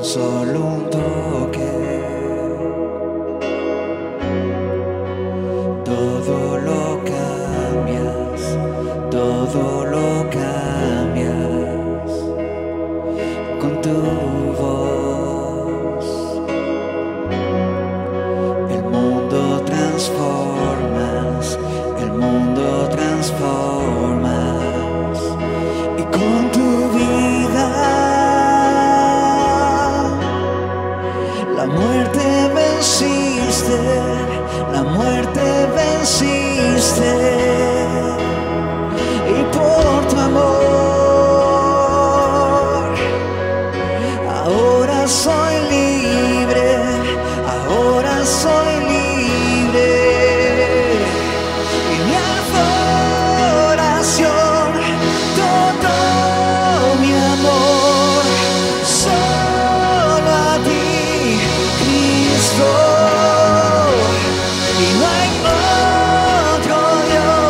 solo un toque. Todo lo cambias, todo lo cambias con tu voz. El mundo transformas, el mundo transformas, y con tu vida la muerte venciste, la muerte venciste, y por tu amor ahora soy libre, ahora soy libre, y mi adoración, todo mi amor, solo a ti, Cristo, y no hay otro Dios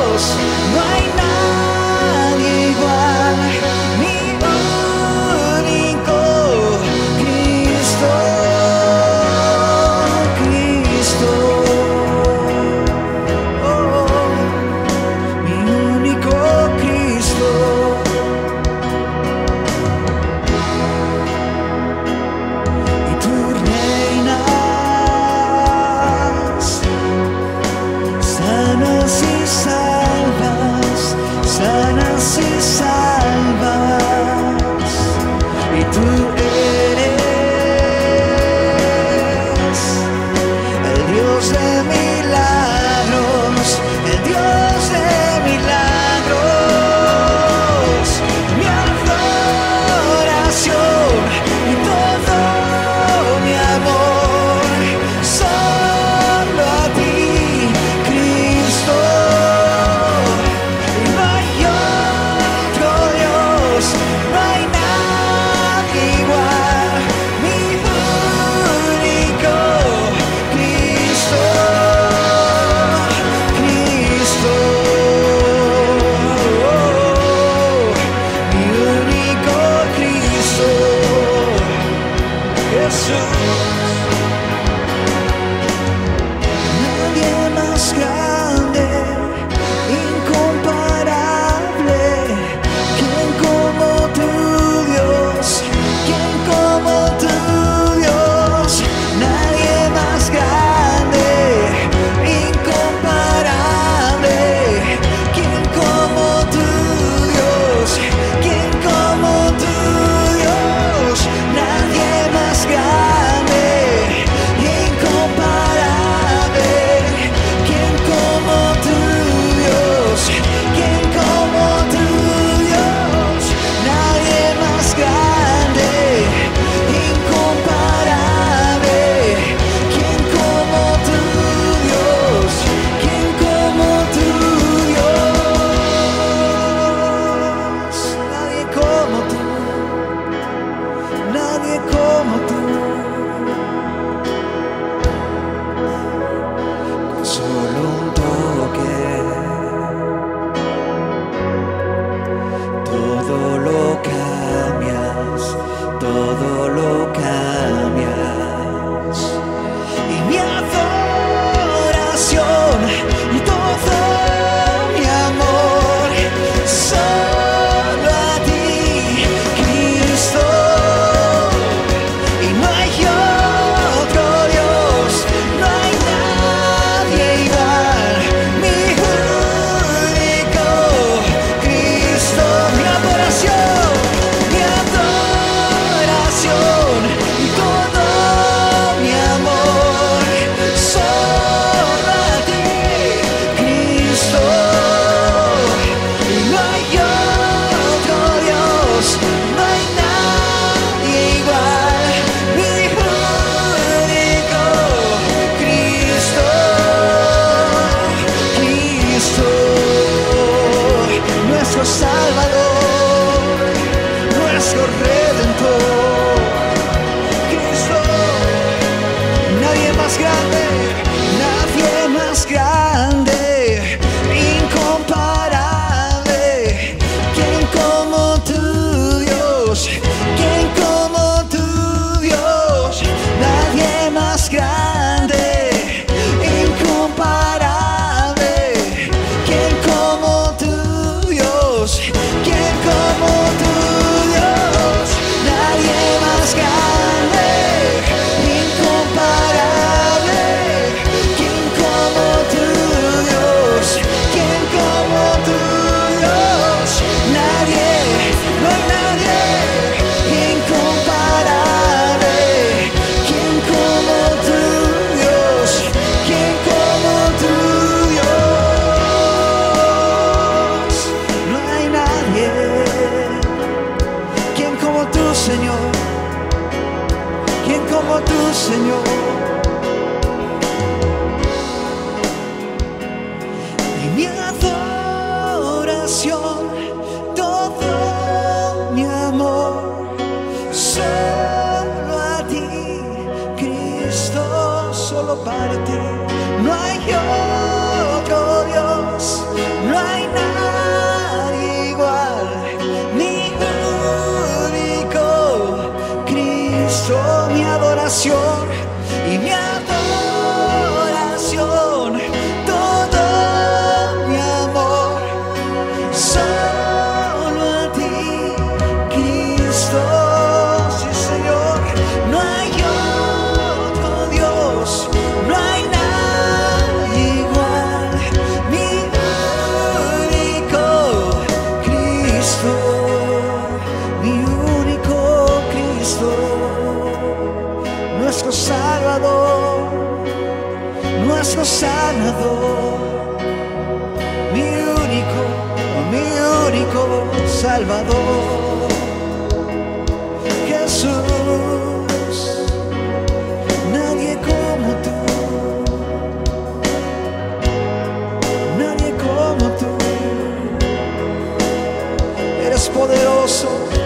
y mi adoración, todo mi amor, solo a ti, Cristo, solo para ti. No hay otro Dios, no hay nadie igual, mi único Cristo, mi adoración y mi adoración, todo mi amor, solo a ti, Cristo, sí Señor. No hay otro Dios, no hay nadie igual, mi único Cristo, mi único Cristo, nuestro Salvador, nuestro sanador, mi único Salvador, Jesús, nadie como tú, nadie como tú, eres poderoso,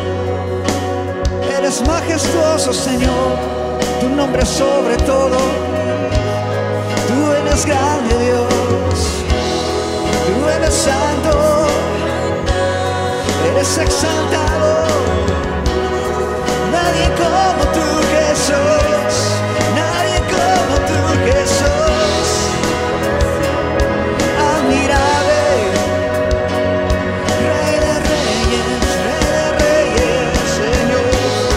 eres majestuoso, Señor, tu nombre es sobre todo. Tú eres grande, Dios, tú eres santo, eres exaltado, nadie como tú, Jesús, nadie como tú, Jesús, admirable, Rey de Reyes, Señor.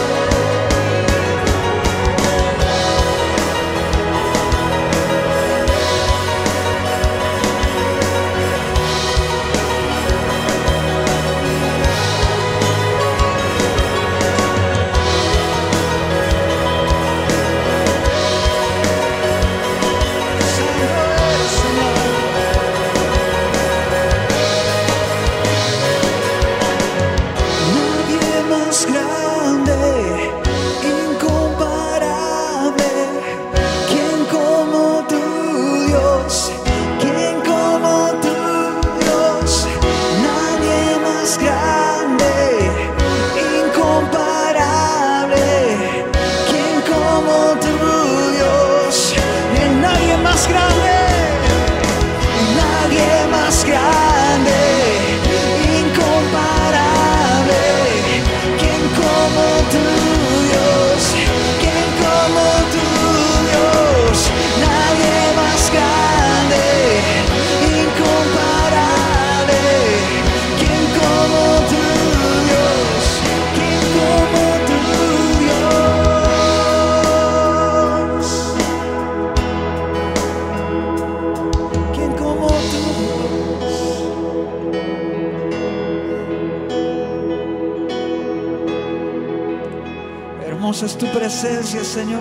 Hermosa es tu presencia, Señor.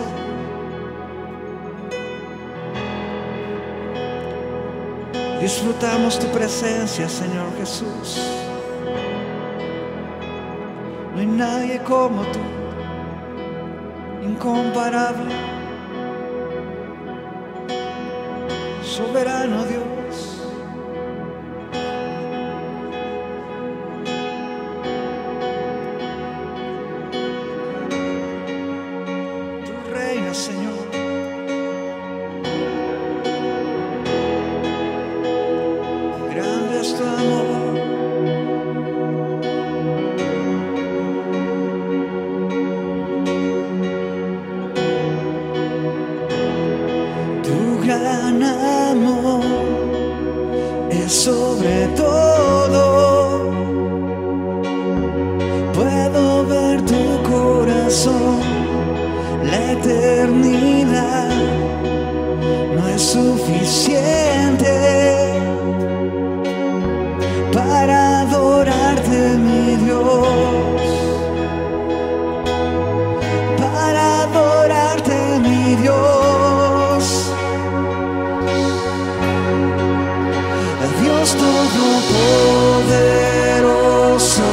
Disfrutamos tu presencia, Señor Jesús. No hay nadie como tú, incomparable, soberano Dios. Señor, grande es tu amor, tu gran amor es sobre todo. Puedo ver tu corazón. La eternidad no es suficiente para adorarte, mi Dios, para adorarte, mi Dios. Dios Todopoderoso,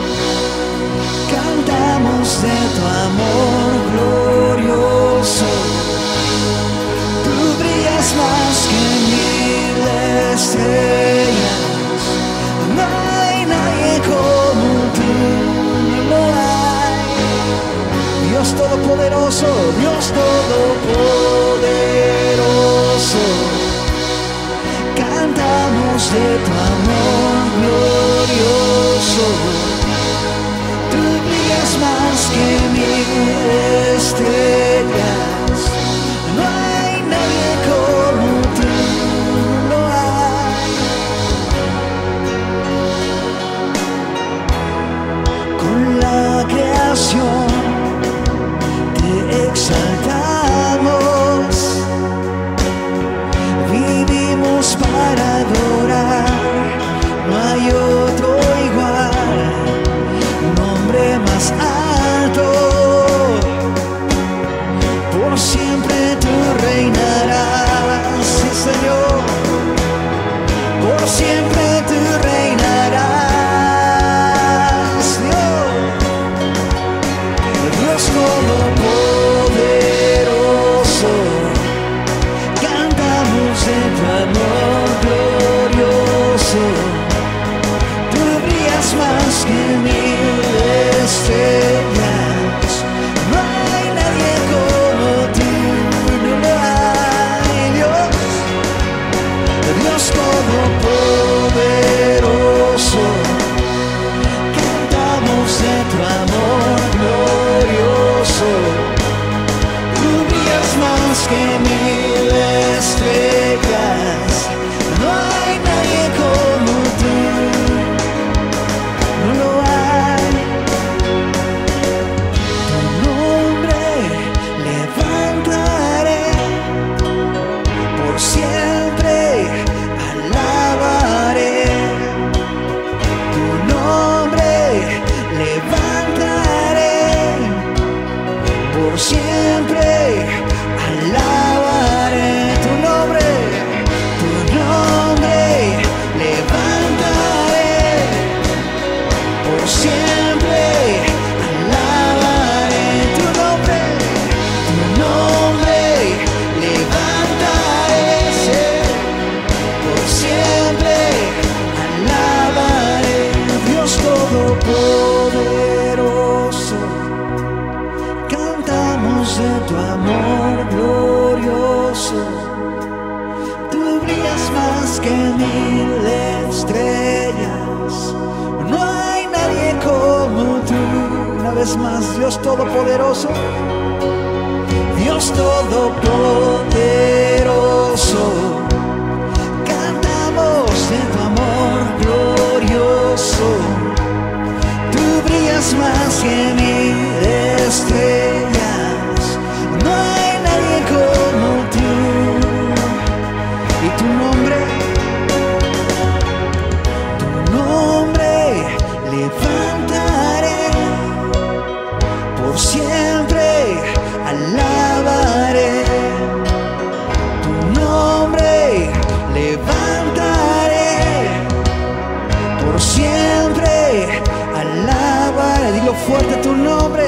cantamos de tu amor glorioso. Tú brillas más que 1000 estrellas. cantamos de tu amor glorioso. Tú brillas más que mil estrellas. No hay nadie como tú, no hay. Con la creación te exaltamos, vivimos para adorar. No hay otro igual, nombre más alto. Por siempre tú reinarás, sí Señor. Por siempre tú reinarás, Dios todopoderoso. Cantamos de tu amor glorioso. Tú brillas más que mil estrellas. No hay nadie como tú, no lo hay, Dios. Dios todopoderoso. Cantamos de tu amor glorioso. Tú brillas más que mil estrellas. No hay nadie como tú, no lo hay. Tu nombre levantaré, por siempre alabaré. Tu nombre levantaré, por siempre alabaré. Tu nombre levantaré, por siempre alabaré. Tu nombre levantaré, por siempre alabaré. Dios todopoderoso, cantamos de tu amor glorioso. Tú brillas más que mil estrellas. No hay nadie como tú. Una vez más, Dios todopoderoso. Dios todopoderoso. Cantamos de tu amor glorioso. Tú brillas más que mil estrellas. No hay nadie como tú. Y tu nombre levantaré, por siempre alabaré. Tu nombre levantaré, por siempre alabaré. Dilo fuerte, tu nombre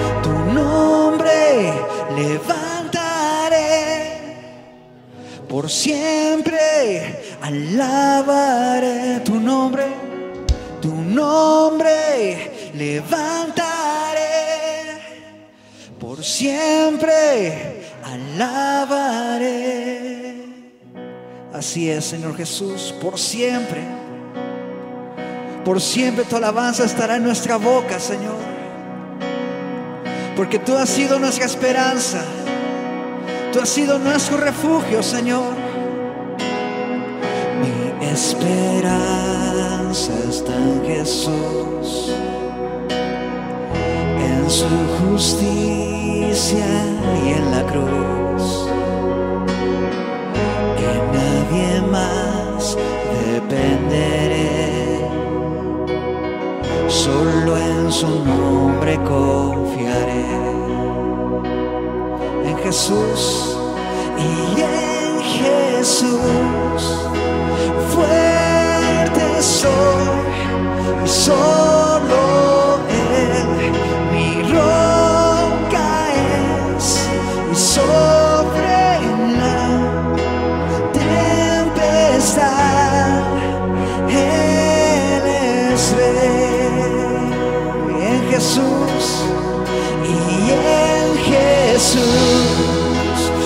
levantaré, por siempre alabaré. Tu nombre levantaré, por siempre alabaré. Así es, Señor Jesús, por siempre tu alabanza estará en nuestra boca, Señor, porque tú has sido nuestra esperanza. Tú has sido nuestro refugio, Señor. Mi esperanza está en Jesús, en su justicia y en la cruz. En nadie más dependeré, solo en su nombre confiaré. En Jesús y en Jesús fuerte soy, y solo Él mi roca es, y sobre la tempestad Él es Rey. En Jesús y en Jesús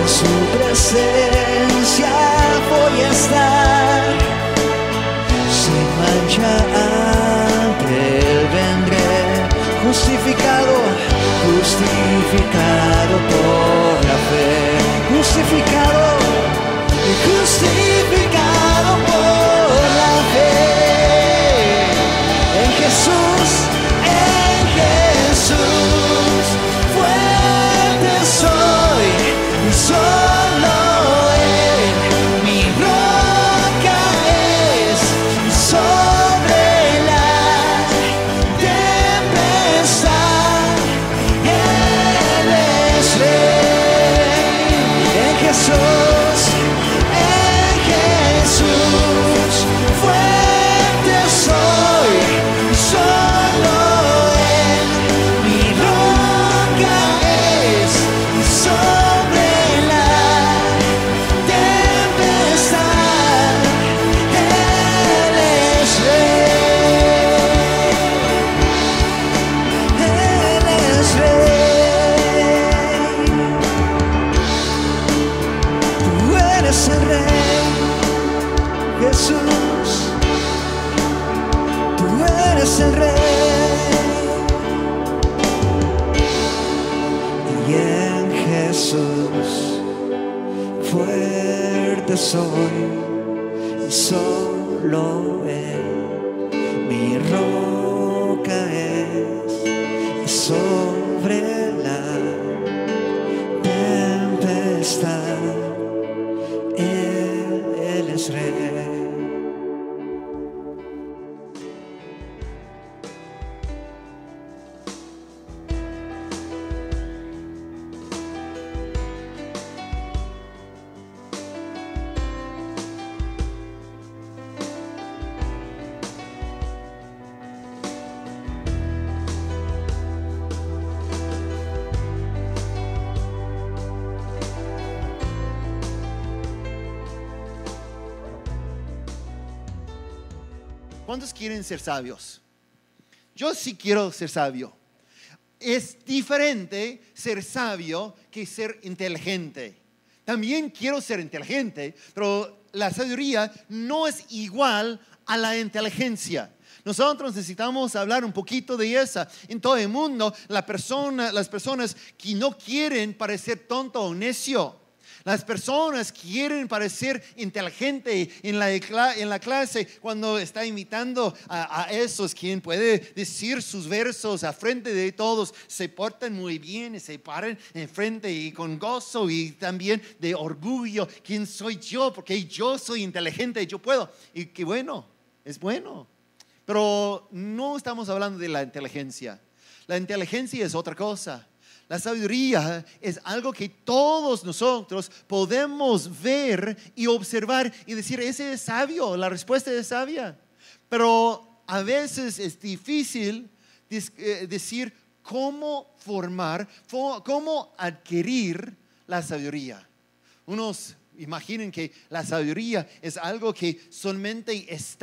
su presencia voy a estar, sin mancha ante Él vendré, justificado, justificado por la fe, justificado, justificado por la fe, en Jesús, fuerte soy, y solo Él, mi roca es, sobre la tempestad, Él es Rey, en Jesús, fuerte soy, y solo Él, mi roca es, y sobre la tempestad, Él es Rey, Él es Rey, tú eres el Rey, Jesús, tú eres el Rey, y en Jesús fuerte soy, y solo Él, mi roca es, y sobre la tempestad, Él es Rey. ¿Cuántos quieren ser sabios? Yo sí quiero ser sabio. Es diferente ser sabio que ser inteligente. También quiero ser inteligente, pero la sabiduría no es igual a la inteligencia. Nosotros necesitamos hablar un poquito de esa. En todo el mundo, las personas que no quieren parecer tonto o necio. Las personas quieren parecer inteligente en la clase cuando está invitando a esos quien puede decir sus versos a frente de todos. Se portan muy bien y se paran enfrente y con gozo y también de orgullo. ¿Quién soy yo? Porque yo soy inteligente, yo puedo. Y qué bueno, es bueno. Pero no estamos hablando de la inteligencia. La inteligencia es otra cosa. La sabiduría es algo que todos nosotros podemos ver y observar y decir, ese es sabio, la respuesta es sabia. Pero a veces es difícil decir cómo formar, cómo adquirir la sabiduría. Unos imaginen que la sabiduría es algo que solamente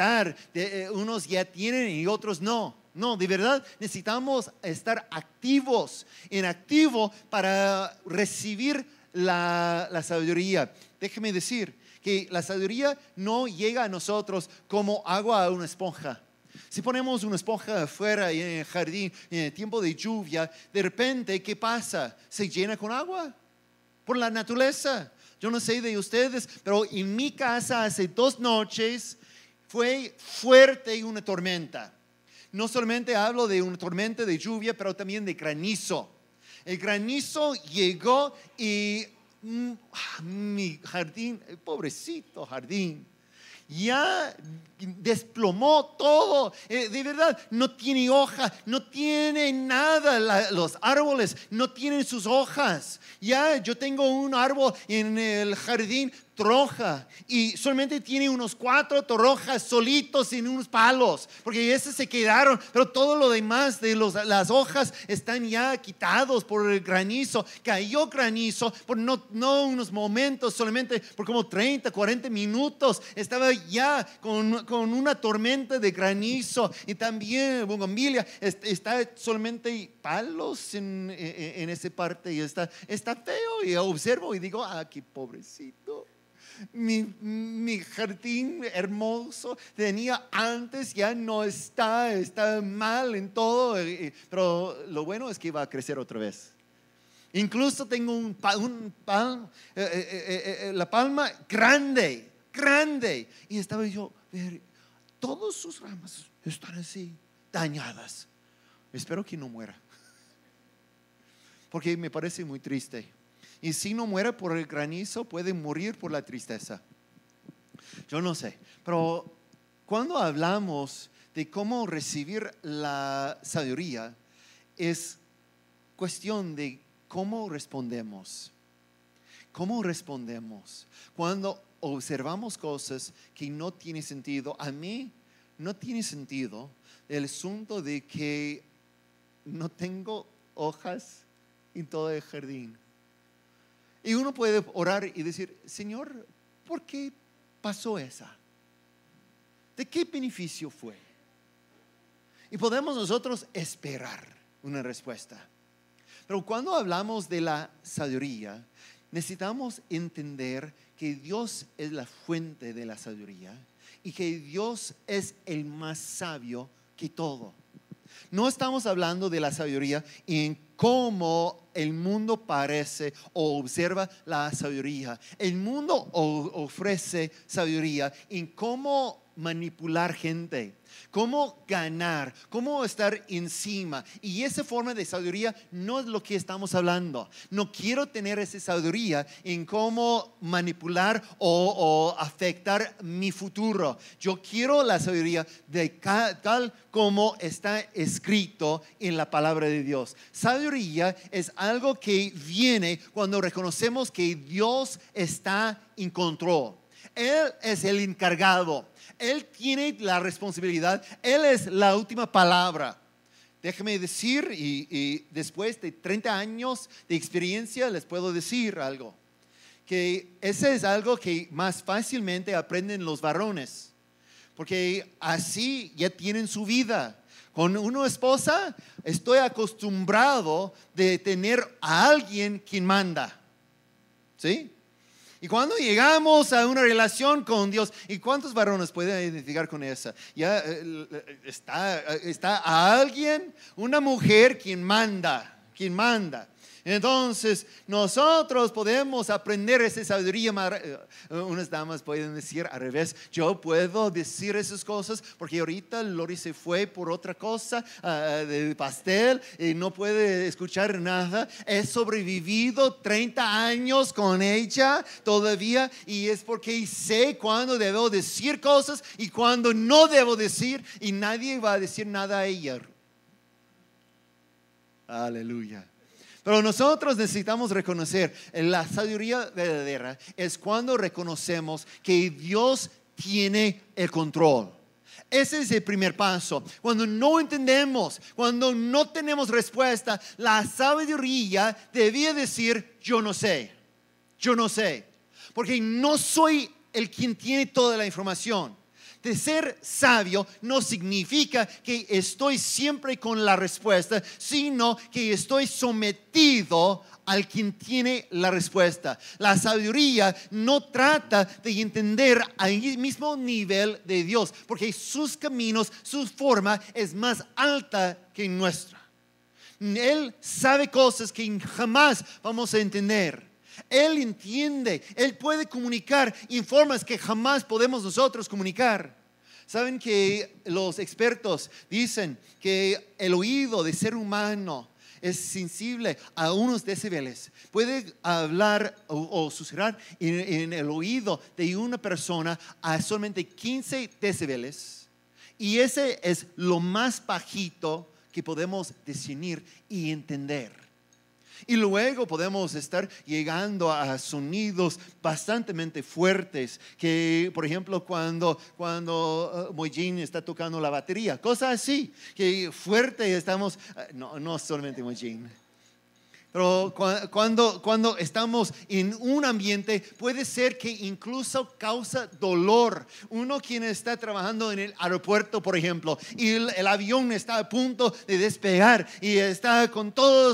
unos ya tienen y otros no. No, de verdad necesitamos estar activos, en activo para recibir la sabiduría. Déjeme decir que la sabiduría no llega a nosotros como agua a una esponja. Si ponemos una esponja afuera en el jardín en el tiempo de lluvia, de repente, ¿qué pasa? Se llena con agua por la naturaleza. Yo no sé de ustedes, pero en mi casa hace 2 noches fue fuerte una tormenta. No solamente hablo de una tormenta de lluvia, pero también de granizo. El granizo llegó y mi jardín, pobrecito jardín, ya desplomó todo. De verdad, no tiene hoja, no tiene nada. Los árboles no tienen sus hojas. Ya yo tengo un árbol en el jardín troja y solamente tiene unos 4 toronjas solitos en unos palos, porque esos se quedaron, pero todo lo demás de las hojas están ya quitados por el granizo. Cayó granizo por no unos momentos, solamente por como 30, 40 minutos. Estaba ya con una tormenta de granizo. Y también Bougainvillea está solamente palos en esa parte y está feo. Y observo y digo, qué pobrecito. Mi jardín hermoso tenía antes, ya no está mal en todo, pero lo bueno es que va a crecer otra vez. Incluso tengo la palma grande, y estaba yo, todas sus ramas están así, dañadas. Espero que no muera, porque me parece muy triste. Y si no muere por el granizo, puede morir por la tristeza. Yo no sé, pero cuando hablamos de cómo recibir la sabiduría, es cuestión de cómo respondemos. ¿Cómo respondemos? Cuando observamos cosas que no tienen sentido, a mí no tiene sentido el asunto de que no tengo hojas en todo el jardín. Y uno puede orar y decir, Señor, ¿por qué pasó esa? ¿De qué beneficio fue? Y podemos nosotros esperar una respuesta. Pero cuando hablamos de la sabiduría, necesitamos entender que Dios es la fuente de la sabiduría y que Dios es el más sabio que todo. No estamos hablando de la sabiduría en cómo el mundo parece o observa la sabiduría. El mundo ofrece sabiduría en cómo manipular gente, cómo ganar, cómo estar encima. Y esa forma de sabiduría no es lo que estamos hablando. No quiero tener esa sabiduría en cómo manipular o afectar mi futuro. Yo quiero la sabiduría de tal como está escrito en la palabra de Dios. Sabiduría es algo que viene cuando reconocemos que Dios está en control. Él es el encargado. Él tiene la responsabilidad. Él es la última palabra. Déjame decir, y después de 30 años de experiencia les puedo decir algo. Que ese es algo que más fácilmente aprenden los varones. Porque así ya tienen su vida. Con una esposa estoy acostumbrado de tener a alguien quien manda. ¿Sí? Y cuando llegamos a una relación con Dios, ¿y cuántos varones pueden identificar con esa? Ya está a alguien, una mujer quien manda. Entonces nosotros podemos aprender esa sabiduría. Unas damas pueden decir al revés, yo puedo decir esas cosas porque ahorita Lori se fue por otra cosa de pastel y no puede escuchar nada. He sobrevivido 30 años con ella todavía y es porque sé cuándo debo decir cosas y cuándo no debo decir, y nadie va a decir nada a ella. Aleluya. Pero nosotros necesitamos reconocer la sabiduría verdadera es cuando reconocemos que Dios tiene el control. Ese es el primer paso. Cuando no entendemos, cuando no tenemos respuesta, la sabiduría debía decir, yo no sé. Porque no soy el quien tiene toda la información. De ser sabio no significa que estoy siempre con la respuesta, sino que estoy sometido al quien tiene la respuesta. La sabiduría no trata de entender al mismo nivel de Dios, porque sus caminos, su forma es más alta que nuestra. Él sabe cosas que jamás vamos a entender. Él entiende, Él puede comunicar en formas que jamás podemos nosotros comunicar. Saben que los expertos dicen que el oído de ser humano es sensible a unos decibeles. Puede hablar o susurrar en el oído de una persona a solamente 15 decibeles. Y ese es lo más bajito que podemos discernir y entender. Y luego podemos estar llegando a sonidos bastante fuertes, que por ejemplo cuando Moijin está tocando la batería, cosas así, que fuerte estamos, no solamente Moijin. Pero cuando estamos en un ambiente, puede ser que incluso causa dolor. Uno quien está trabajando en el aeropuerto, por ejemplo, y el avión está a punto de despegar y está con todo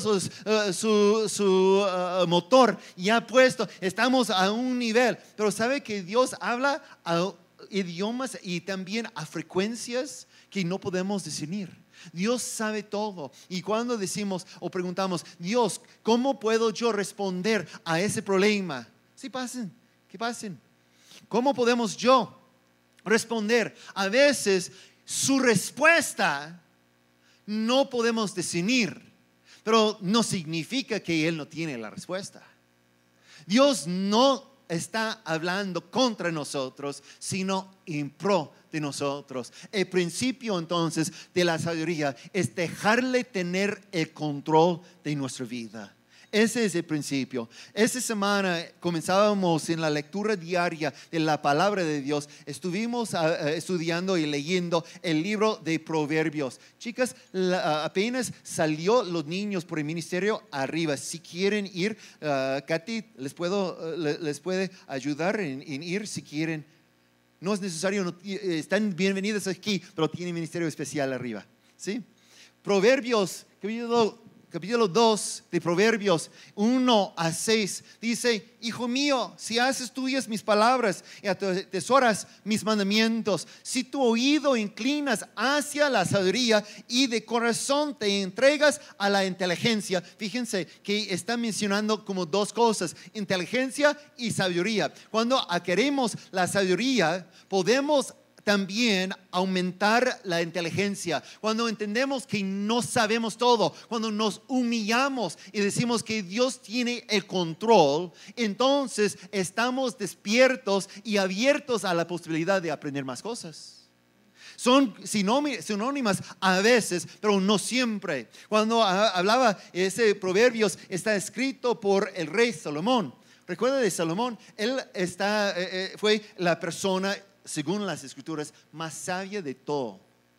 su motor ya puesto. Estamos a un nivel, pero ¿sabe que Dios habla a idiomas y también a frecuencias que no podemos discernir? Dios sabe todo. Y cuando decimos o preguntamos, Dios, ¿cómo puedo yo responder a ese problema? Sí, que pasen. ¿Cómo podemos yo responder? A veces su respuesta no podemos discernir, pero no significa que Él no tiene la respuesta. Dios no está hablando contra nosotros, sino en pro de nosotros. El principio entonces de la sabiduría es dejarle tener el control de nuestra vida. Ese es el principio. Esta semana comenzábamos en la lectura diaria de la palabra de Dios. Estuvimos estudiando y leyendo el libro de Proverbios. Chicas, apenas salió los niños por el ministerio arriba. Si quieren ir, Katy, les puede ayudar en ir si quieren. No es necesario, están bienvenidas aquí, pero tienen ministerio especial arriba. ¿Sí? Proverbios, capítulo 2 de Proverbios 1-6 dice: Hijo mío, si haces tuyas mis palabras y atesoras mis mandamientos, si tu oído inclinas hacia la sabiduría y de corazón te entregas a la inteligencia. Fíjense que está mencionando como dos cosas: inteligencia y sabiduría. Cuando adquirimos la sabiduría, podemos también aumentar la inteligencia. Cuando entendemos que no sabemos todo, cuando nos humillamos y decimos que Dios tiene el control, entonces estamos despiertos y abiertos a la posibilidad de aprender más cosas. Son sinónimas a veces, pero no siempre. Cuando hablaba ese Proverbios, está escrito por el rey Salomón. Recuerda de Salomón, él fue la persona, según las escrituras, más sabia de todo.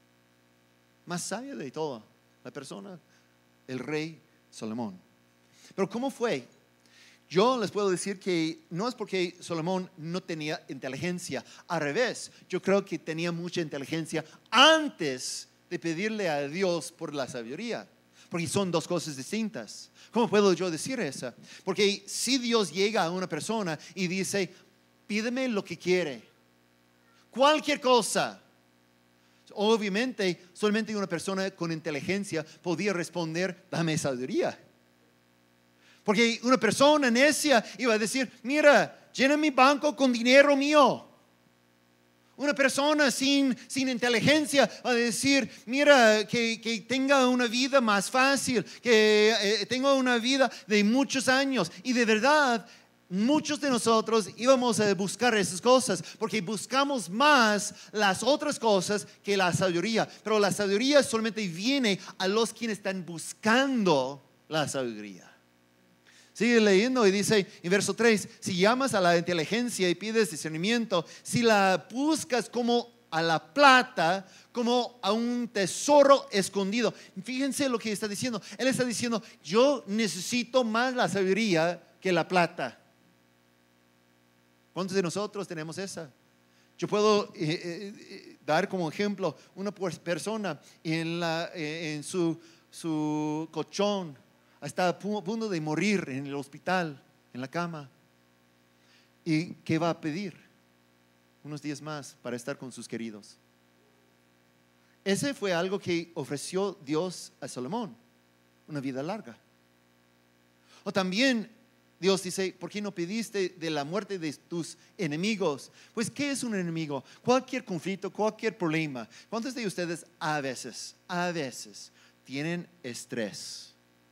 Más sabia de todo. La persona, el rey Salomón. Pero ¿cómo fue? Yo les puedo decir que no es porque Salomón no tenía inteligencia. Al revés, yo creo que tenía mucha inteligencia antes de pedirle a Dios por la sabiduría. Porque son dos cosas distintas. ¿Cómo puedo yo decir eso? Porque si Dios llega a una persona y dice: pídeme lo que quiere, cualquier cosa, obviamente solamente una persona con inteligencia podía responder: dame sabiduría. Porque una persona necia iba a decir: mira, llena mi banco con dinero mío. Una persona sin inteligencia va a decir: mira, que tenga una vida más fácil, que tenga una vida de muchos años. Y de verdad, muchos de nosotros íbamos a buscar esas cosas porque buscamos más las otras cosas que la sabiduría. Pero la sabiduría solamente viene a los quienes están buscando la sabiduría. Sigue leyendo y dice en verso 3: si llamas a la inteligencia y pides discernimiento, si la buscas como a la plata, como a un tesoro escondido. Fíjense lo que está diciendo. Él está diciendo: yo necesito más la sabiduría que la plata. ¿Cuántos de nosotros tenemos esa? Yo puedo dar como ejemplo una persona en su colchón, está a punto de morir en el hospital, en la cama. ¿Y qué va a pedir? Unos días más para estar con sus queridos. Ese fue algo que ofreció Dios a Salomón: una vida larga. O también Dios dice: ¿por qué no pediste de la muerte de tus enemigos? Pues, ¿qué es un enemigo? Cualquier conflicto, cualquier problema. ¿Cuántos de ustedes a veces tienen estrés?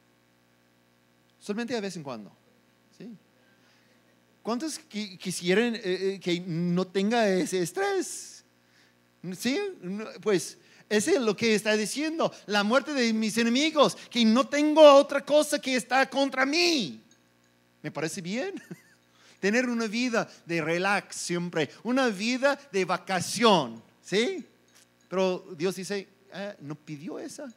Solamente de vez en cuando. ¿Sí? ¿Cuántos quisieran que no tenga ese estrés? ¿Sí? Pues Ese es lo que está diciendo. La muerte de mis enemigos, que no tengo otra cosa que está contra mí. ¿Me parece bien? Tener una vida de relax siempre, una vida de vacación, ¿sí? Pero Dios dice, no pidió esa.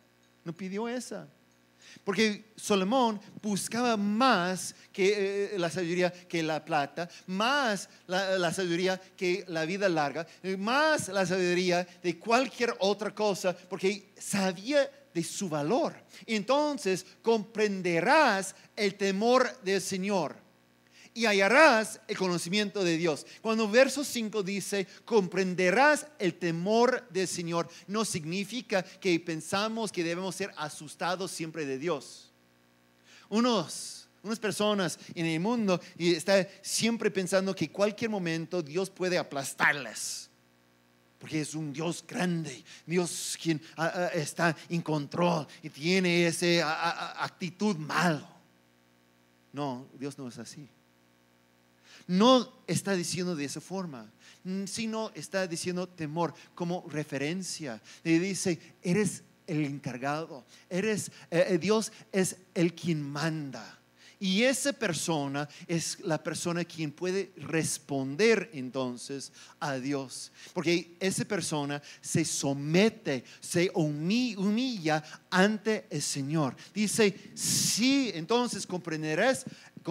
Porque Salomón buscaba más que la sabiduría que la plata, más la sabiduría que la vida larga, más la sabiduría de cualquier otra cosa, porque sabía de su valor. Entonces comprenderás el temor del Señor y hallarás el conocimiento de Dios. Cuando verso 5 dice, comprenderás el temor del Señor, no significa que pensamos que debemos ser asustados siempre de Dios. Unas personas en el mundo están siempre pensando que cualquier momento Dios puede aplastarlas. Porque es un Dios grande, Dios quien está en control y tiene esa actitud malo. No, Dios no es así. No está diciendo de esa forma, sino está diciendo temor como referencia. Le dice, eres el encargado, Dios es el quien manda. Y esa persona es la persona quien puede responder entonces a Dios. Porque esa persona se somete, se humilla ante el Señor. Dice, sí, entonces comprenderás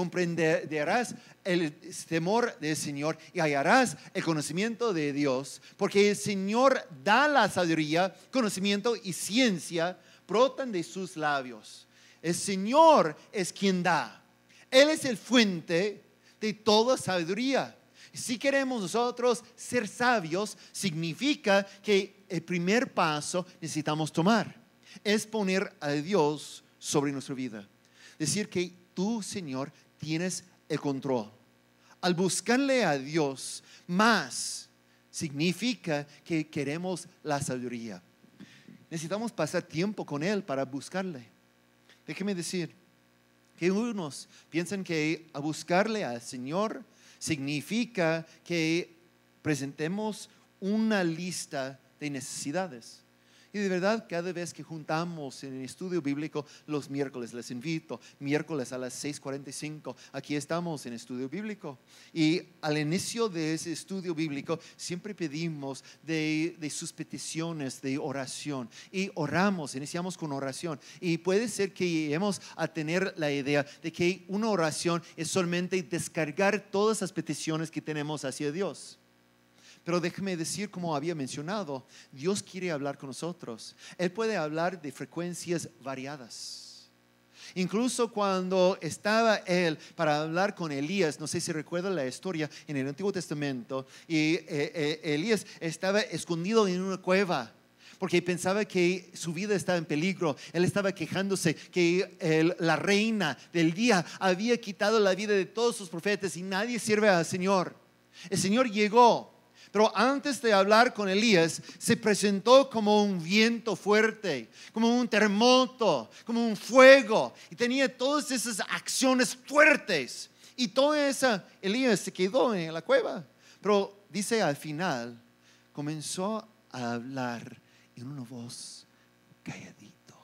el temor del Señor y hallarás el conocimiento de Dios, porque el Señor da la sabiduría, conocimiento y ciencia, brotan de sus labios. El Señor es quien da. Él es el fuente de toda sabiduría. Si queremos nosotros ser sabios, significa que el primer paso necesitamos tomar es poner a Dios sobre nuestra vida. Decir que tú, Señor, tienes el control. Al buscarle a Dios más, significa que queremos la sabiduría. Necesitamos pasar tiempo con Él para buscarle. Déjeme decir que unos piensan que a buscarle al Señor significa que presentemos una lista de necesidades. Y de verdad, cada vez que juntamos en el estudio bíblico los miércoles, les invito, miércoles a las 6:45, aquí estamos en estudio bíblico. Y al inicio de ese estudio bíblico, siempre pedimos de sus peticiones de oración. Y oramos, iniciamos con oración. Y puede ser que lleguemos a tener la idea de que una oración es solamente descargar todas las peticiones que tenemos hacia Dios. Pero déjeme decir, como había mencionado, Dios quiere hablar con nosotros. Él puede hablar de frecuencias variadas. Incluso cuando estaba Él para hablar con Elías, no sé si recuerda la historia en el Antiguo Testamento, y Elías estaba escondido en una cueva porque pensaba que su vida estaba en peligro. Él estaba quejándose que la reina del día había quitado la vida de todos sus profetas y nadie sirve al Señor. El Señor llegó. Pero antes de hablar con Elías, se presentó como un viento fuerte, como un terremoto, como un fuego. Y tenía todas esas acciones fuertes. Y toda esa, Elías se quedó en la cueva. Pero dice al final, comenzó a hablar en una voz calladito.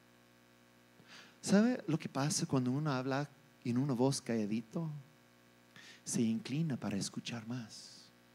¿Sabe lo que pasa cuando uno habla en una voz calladito? Se inclina para escuchar más.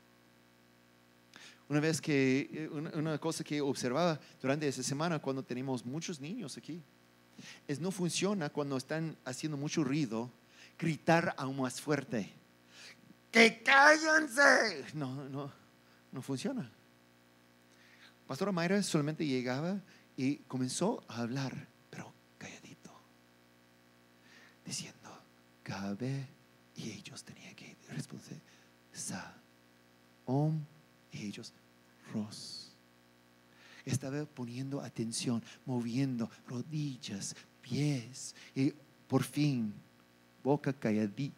Una cosa que observaba durante esa semana cuando tenemos muchos niños aquí, es no funciona cuando están haciendo mucho ruido, gritar aún más fuerte. ¡Que cállense! No funciona. Pastora Mayra solamente llegaba y comenzó a hablar, pero calladito, diciendo, Gabe, y ellos tenían que responder, Sa, Om, y ellos, Ros. Estaba poniendo atención, moviendo rodillas, pies, y por fin, boca calladita.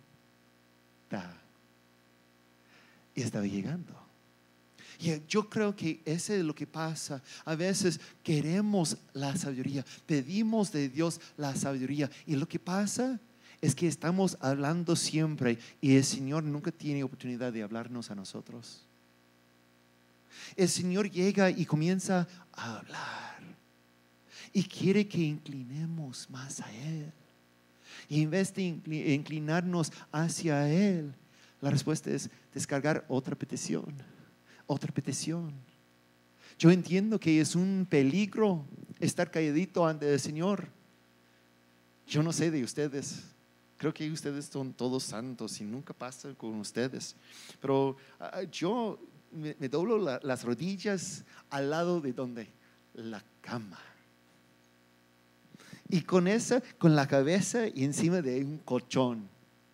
Y estaba llegando. Y yo creo que eso es lo que pasa. A veces queremos la sabiduría, pedimos de Dios la sabiduría. Y lo que pasa es que estamos hablando siempre y el Señor nunca tiene oportunidad de hablarnos a nosotros. El Señor llega y comienza a hablar y quiere que inclinemos más a Él. Y en vez de inclinarnos hacia Él, la respuesta es descargar otra petición, otra petición. Yo entiendo que es un peligro estar calladito ante el Señor. Yo no sé de ustedes. Creo que ustedes son todos santos y nunca pasa con ustedes. Pero yo me doblo las rodillas al lado de donde la cama. Y con la cabeza encima de un colchón.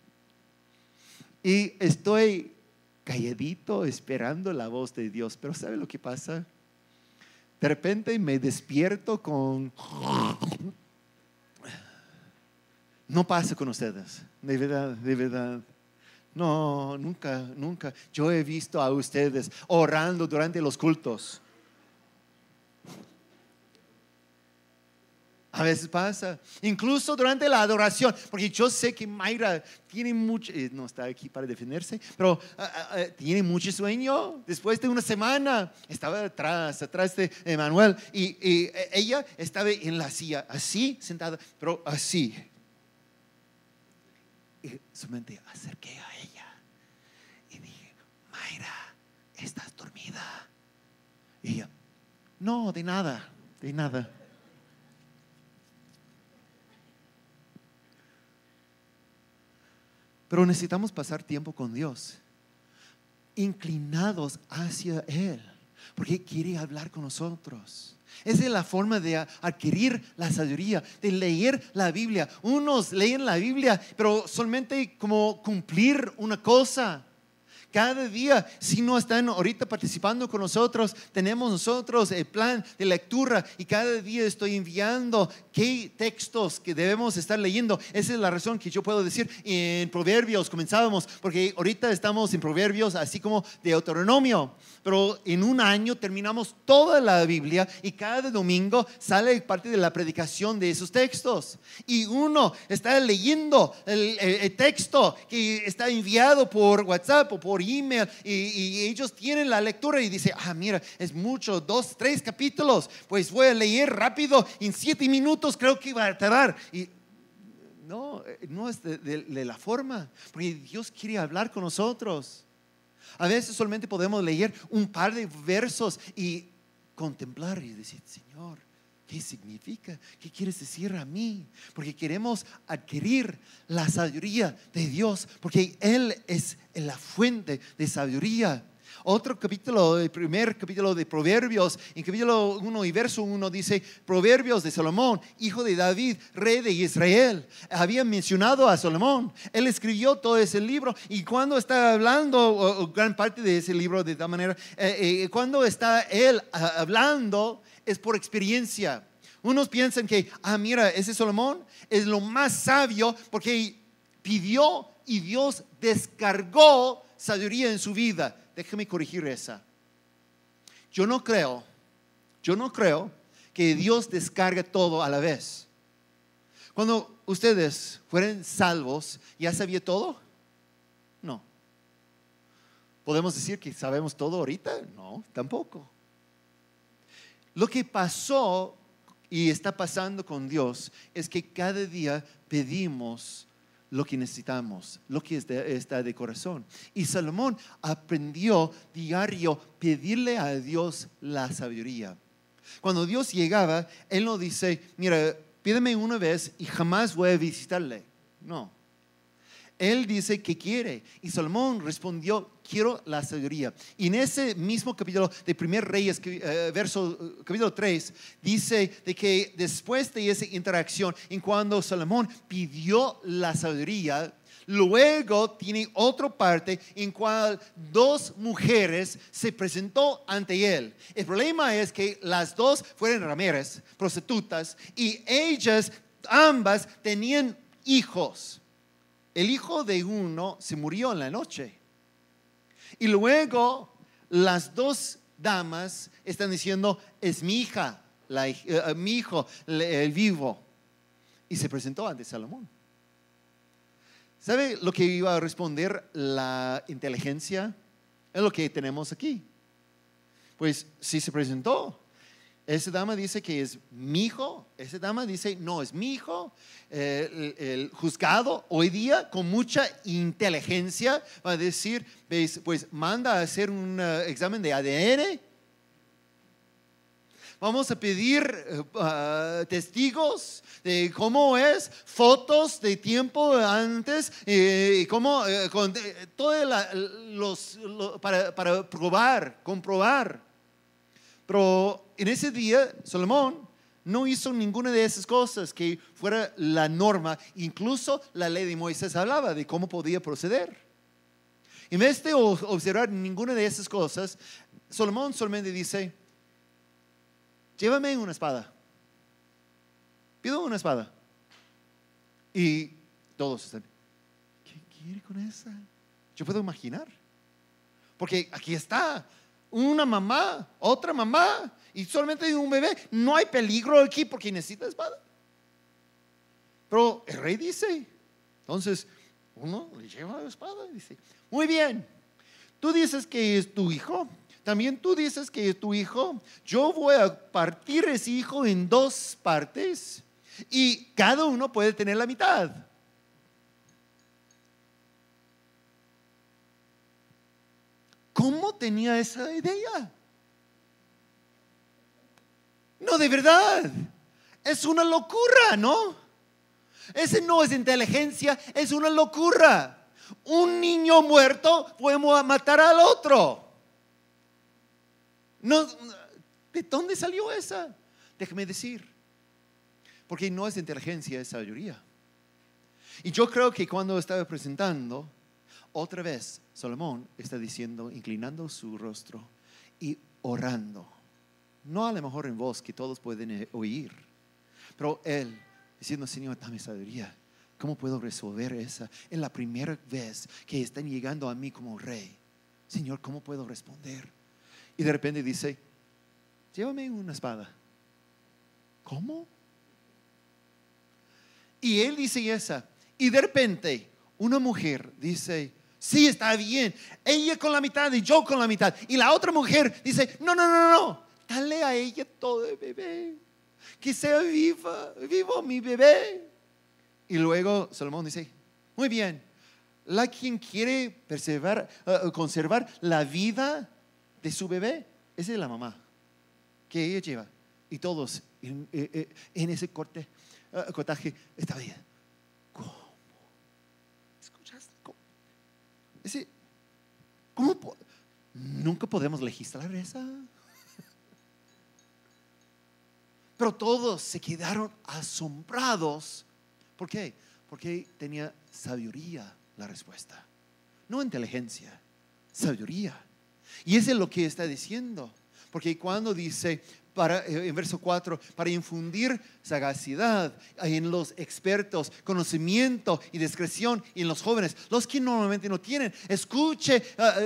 Y estoy calladito esperando la voz de Dios. Pero ¿sabe lo que pasa? De repente me despierto con... No pasa con ustedes, de verdad, de verdad. No, nunca, nunca. Yo he visto a ustedes orando durante los cultos. A veces pasa, incluso durante la adoración, porque yo sé que Mayra tiene mucho, no está aquí para defenderse, pero tiene mucho sueño. Después de una semana estaba atrás de Manuel y ella estaba en la silla, así sentada, pero así. Y solamente acerqué a ella y dije: Mayra, ¿estás dormida? Y ella: no, de nada, de nada. Pero necesitamos pasar tiempo con Dios, inclinados hacia Él, porque quiere hablar con nosotros. Esa es la forma de adquirir la sabiduría, de leer la Biblia. Unos leen la Biblia, pero solamente como cumplir una cosa. Cada día, si no están ahorita participando con nosotros, tenemos nosotros el plan de lectura y cada día estoy enviando qué textos que debemos estar leyendo. Esa es la razón que yo puedo decir en Proverbios comenzábamos, porque ahorita estamos en Proverbios así como de Deuteronomio, pero en un año terminamos toda la Biblia y cada domingo sale parte de la predicación de esos textos y uno está leyendo el texto que está enviado por WhatsApp o por email y ellos tienen la lectura y dice: mira, es mucho, 2, 3 capítulos, pues voy a leer rápido, en 7 minutos creo que va a tardar. Y no es de la forma, porque Dios quiere hablar con nosotros. A veces solamente podemos leer un par de versos y contemplar y decir: Señor, ¿qué significa? ¿Qué quieres decir a mí? Porque queremos adquirir la sabiduría de Dios, porque Él es la fuente de sabiduría. Otro capítulo, el primer capítulo de Proverbios, en capítulo 1 y verso 1 dice: Proverbios de Salomón, hijo de David, rey de Israel. Había mencionado a Salomón. Él escribió todo ese libro y cuando está hablando, o gran parte de ese libro de tal manera, cuando está él hablando es por experiencia. Unos piensan que, mira, ese Salomón es lo más sabio porque pidió y Dios descargó sabiduría en su vida. Déjame corregir esa. Yo no creo que Dios descargue todo a la vez. Cuando ustedes fueron salvos, ¿ya sabía todo? No. ¿Podemos decir que sabemos todo ahorita? No, tampoco. Lo que pasó y está pasando con Dios es que cada día pedimos lo que necesitamos, lo que está de corazón. Y Salomón aprendió diario pedirle a Dios la sabiduría. Cuando Dios llegaba, Él no dice: mira, pídeme una vez y jamás voy a visitarle. No. Él dice que quiere. Y Salomón respondió: quiero la sabiduría. Y en ese mismo capítulo de 1 Reyes, capítulo 3, dice de que después de esa interacción, en cuando Salomón pidió la sabiduría, luego tiene otra parte en cual 2 mujeres se presentó ante él. El problema es que las 2 fueron rameras, prostitutas, y ellas ambas tenían hijos. El hijo de uno se murió en la noche. Y luego las 2 damas están diciendo: es mi hija, mi hijo, el vivo. Y se presentó ante Salomón. ¿Sabe lo que iba a responder la inteligencia? Es lo que tenemos aquí. pues sí se presentó. Esa dama dice que es mi hijo. Esa dama dice, no, es mi hijo. El juzgado hoy día con mucha inteligencia va a decir, pues manda a hacer un examen de ADN. Vamos a pedir testigos de cómo es, fotos de tiempo antes, cómo, con para comprobar. Pero en ese día, Salomón no hizo ninguna de esas cosas que fuera la norma. Incluso la ley de Moisés hablaba de cómo podía proceder. En vez de observar ninguna de esas cosas, Salomón solamente dice, llévame una espada. Pido una espada. Y todos están, ¿qué quiere con esa? Yo puedo imaginar. Porque aquí está una mamá, otra mamá, y solamente hay un bebé. No hay peligro aquí porque necesita espada. Pero el rey dice, entonces uno le lleva la espada y dice, muy bien, tú dices que es tu hijo. También tú dices que es tu hijo. Yo voy a partir ese hijo en 2 partes y cada uno puede tener la mitad. ¿Cómo tenía esa idea? No, de verdad. Es una locura, ¿no? Ese no es inteligencia, es una locura. Un niño muerto podemos matar al otro. No, ¿de dónde salió esa? Déjame decir, porque no es inteligencia, es sabiduría. Y yo creo que cuando estaba presentando, otra vez Salomón está diciendo, inclinando su rostro y orando. No a lo mejor en voz que todos pueden oír, pero él diciendo, Señor, dame sabiduría. ¿Cómo puedo resolver esa? Es la primera vez que están llegando a mí como rey. Señor, ¿cómo puedo responder? Y de repente dice, llévame una espada. ¿Cómo? Y él dice esa. Y de repente una mujer dice, sí, está bien. Ella con la mitad y yo con la mitad. Y la otra mujer dice, no. Dale a ella todo el bebé. Que sea vivo mi bebé. Y luego Salomón dice, muy bien. La quien quiere conservar la vida de su bebé, esa es la mamá que ella lleva. Y todos en ese cortaje está bien. ¿Cómo? ¿Escuchaste? ¿Cómo? Nunca podemos legislar esa. Pero todos se quedaron asombrados. ¿Por qué? Porque tenía sabiduría la respuesta, no inteligencia, sabiduría. Y eso es lo que está diciendo. Porque cuando dice en verso 4, para infundir sagacidad en los expertos, conocimiento y discreción en los jóvenes, los que normalmente no tienen, escuche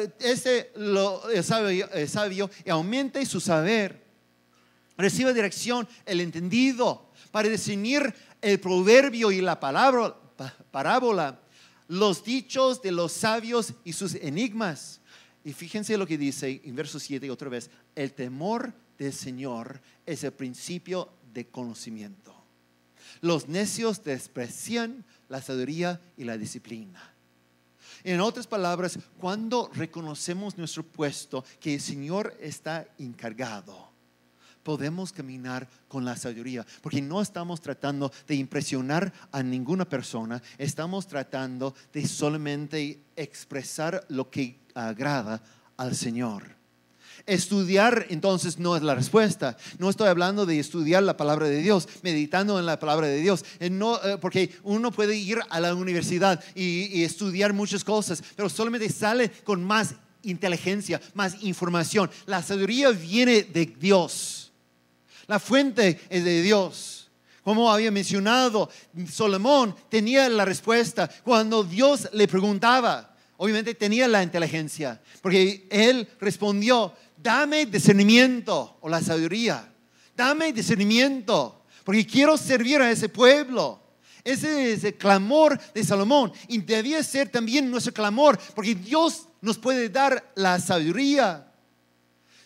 sabio y aumente su saber. Reciba dirección el entendido para discernir el proverbio y la parábola, los dichos de los sabios y sus enigmas. Y fíjense lo que dice en verso 7 otra vez, el temor del Señor es el principio de conocimiento. Los necios desprecian la sabiduría y la disciplina. En otras palabras, cuando reconocemos nuestro puesto, que el Señor está encargado, podemos caminar con la sabiduría, porque no estamos tratando de impresionar a ninguna persona, estamos tratando de solamente expresar lo que agrada al Señor. Estudiar entonces no es la respuesta. No estoy hablando de estudiar la palabra de Dios, meditando en la palabra de Dios, porque uno puede ir a la universidad y estudiar muchas cosas, pero solamente sale con más inteligencia, más información. La sabiduría viene de Dios. La fuente es de Dios. Como había mencionado, Salomón tenía la respuesta cuando Dios le preguntaba. Obviamente tenía la inteligencia, porque él respondió, dame discernimiento o la sabiduría. Dame discernimiento, porque quiero servir a ese pueblo. Ese es el clamor de Salomón y debía ser también nuestro clamor, porque Dios nos puede dar la sabiduría.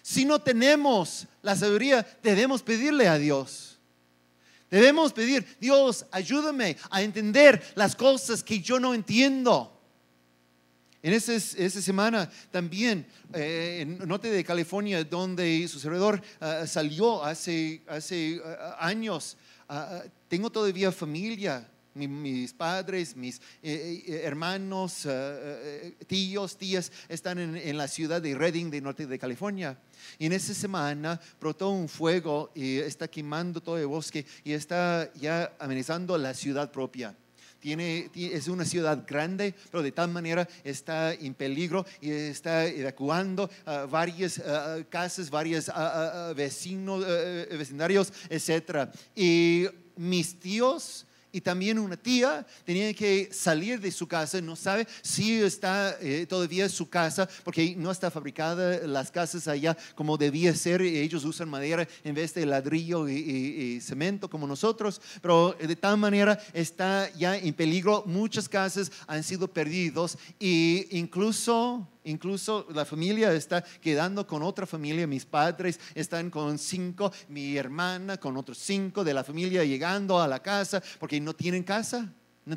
Si no tenemos la sabiduría, debemos pedirle a Dios. Debemos pedir, Dios, ayúdame a entender las cosas que yo no entiendo. En esa semana también, en Norte de California, donde su servidor salió hace años, tengo todavía familia. Mis padres, mis hermanos, tíos, tías están en la ciudad de Redding, de Norte de California. Y en esa semana brotó un fuego y está quemando todo el bosque y está ya amenazando la ciudad propia. Es una ciudad grande, pero de tal manera está en peligro y está evacuando varias casas, varios vecindarios, etc. Y mis tíos y también una tía tenía que salir de su casa. No sabe si está todavía su casa, porque no está fabricada las casas allá como debía ser. Ellos usan madera en vez de ladrillo y cemento como nosotros, pero de tal manera está ya en peligro. Muchas casas han sido perdidos e incluso la familia está quedando con otra familia. Mis padres están con 5, mi hermana con otros 5 de la familia llegando a la casa porque no tienen casa.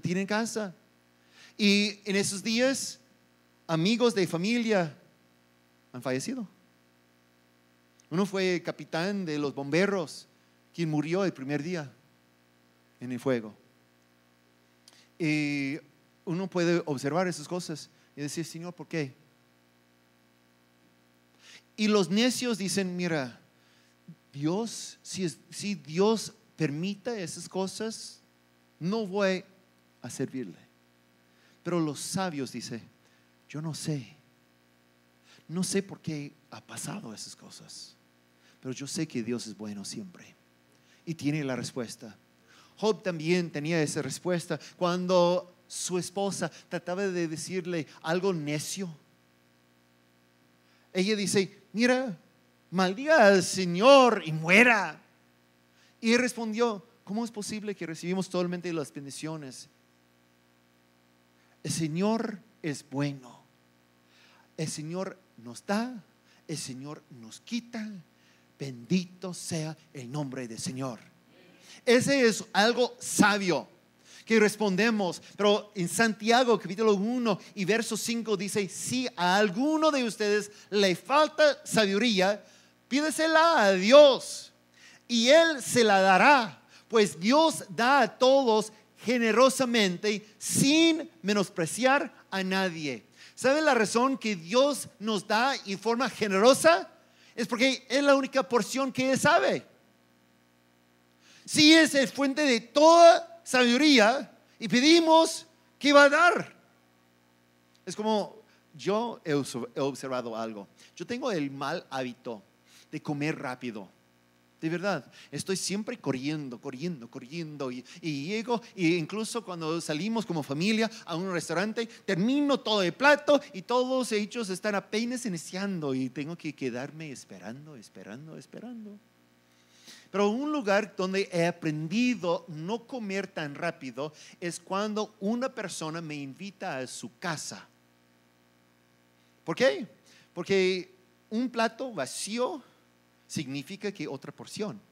Y en esos días, amigos de familia han fallecido. Uno fue capitán de los bomberos, quien murió el primer día en el fuego. Y uno puede observar esas cosas y decir, Señor, ¿por qué? Y los necios dicen, mira, Dios, si Dios permita esas cosas, no voy a servirle. Pero los sabios dicen, yo no sé por qué ha pasado esas cosas, pero yo sé que Dios es bueno siempre y tiene la respuesta. Job también tenía esa respuesta cuando su esposa trataba de decirle algo necio. Ella dice, mira, maldiga al Señor y muera. Y él respondió, ¿cómo es posible que recibimos totalmente las bendiciones? El Señor es bueno. El Señor nos da, el Señor nos quita. Bendito sea el nombre del Señor. Ese es algo sabio que respondemos. Pero en Santiago capítulo 1 y verso 5 dice, si a alguno de ustedes le falta sabiduría, pídesela a Dios y Él se la dará, pues Dios da a todos generosamente sin menospreciar a nadie. ¿Saben la razón que Dios nos da en forma generosa? Es porque es la única porción que Él sabe. Si es el fuente de toda sabiduría y pedimos, ¿qué va a dar? Es como yo he observado algo. Yo tengo el mal hábito de comer rápido. De verdad, estoy siempre corriendo y llego, e incluso cuando salimos como familia a un restaurante, termino todo el plato y todos ellos están apenas iniciando y tengo que quedarme esperando. Pero un lugar donde he aprendido no comer tan rápido es cuando una persona me invita a su casa. ¿Por qué? Porque un plato vacío significa que otra porción.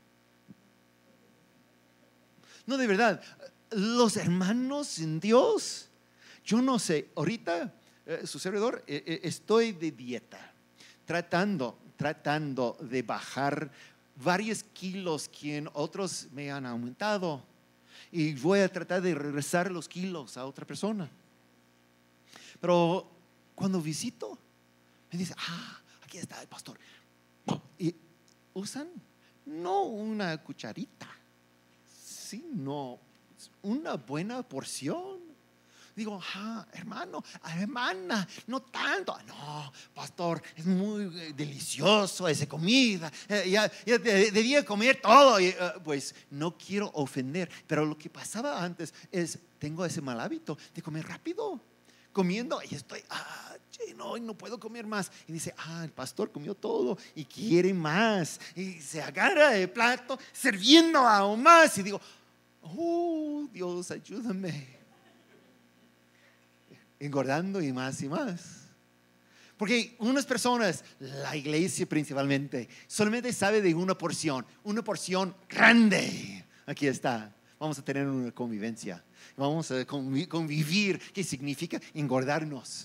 No, de verdad, los hermanos en Dios, yo no sé, ahorita su servidor, estoy de dieta, tratando de bajar varios kilos que otros me han aumentado y voy a tratar de regresar los kilos a otra persona. Pero cuando visito me dice, aquí está el pastor, y usan no una cucharita, sino una buena porción. Digo, hermano, hermana, no tanto. No, pastor, es muy delicioso esa comida. Ya debía comer todo. Pues no quiero ofender, pero lo que pasaba antes es, tengo ese mal hábito de comer rápido. Comiendo y estoy lleno y no puedo comer más. Y dice, el pastor comió todo y quiere más. Y se agarra el plato, sirviendo aún más. Y digo, Dios, ayúdame. Engordando y más y más. Porque unas personas, la iglesia principalmente, solamente sabe de una porción grande. Aquí está. Vamos a tener una convivencia. Vamos a convivir. ¿Qué significa? Engordarnos.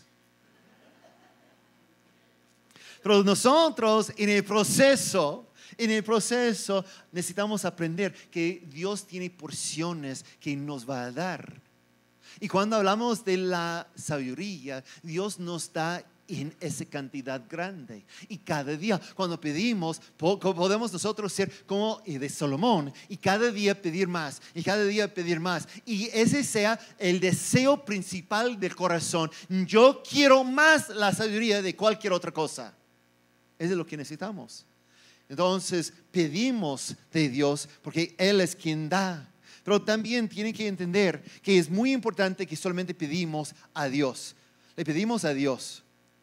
Pero nosotros en el proceso necesitamos aprender que Dios tiene porciones que nos va a dar. Y cuando hablamos de la sabiduría, Dios nos da en esa cantidad grande. Y cada día cuando pedimos, podemos nosotros ser como de Salomón, y cada día pedir más, y cada día pedir más. Y ese sea el deseo principal del corazón. Yo quiero más la sabiduría de cualquier otra cosa. Eso es lo que necesitamos. Entonces pedimos de Dios porque Él es quien da. Pero también tienen que entender que es muy importante que solamente pedimos a Dios. Le pedimos a Dios.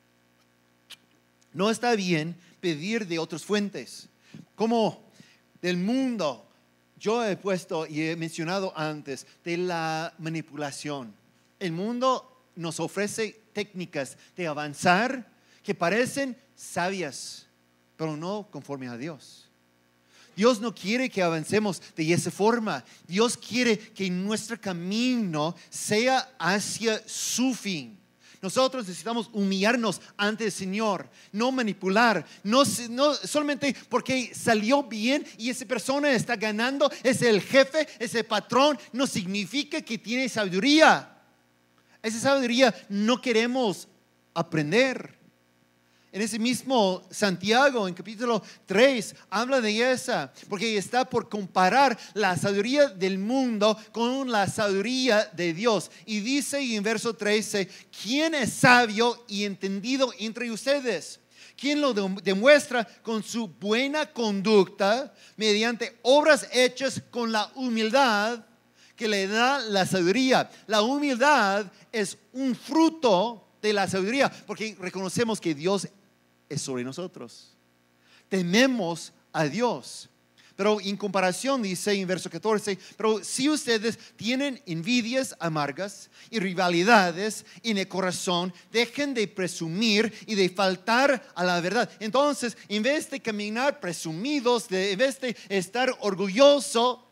No está bien pedir de otras fuentes, como del mundo. Yo he puesto y he mencionado antes de la manipulación. El mundo nos ofrece técnicas de avanzar que parecen sabias, pero no conforme a Dios. Dios no quiere que avancemos de esa forma. Dios quiere que nuestro camino sea hacia su fin. Nosotros necesitamos humillarnos ante el Señor, no manipular, no solamente porque salió bien y esa persona está ganando, es el jefe, es el patrón, no significa que tiene sabiduría. Esa sabiduría no queremos aprender. En ese mismo Santiago, en capítulo 3, habla de esa, porque está por comparar la sabiduría del mundo con la sabiduría de Dios. Y dice en verso 13, ¿quién es sabio y entendido entre ustedes? ¿Quién lo demuestra con su buena conducta mediante obras hechas con la humildad que le da la sabiduría? La humildad es un fruto de la sabiduría, porque reconocemos que Dios es sobre nosotros. Tememos a Dios. Pero en comparación, dice en verso 14, pero si ustedes tienen envidias amargas y rivalidades en el corazón, dejen de presumir y de faltar a la verdad. Entonces, en vez de caminar presumidos, en vez de estar orgulloso,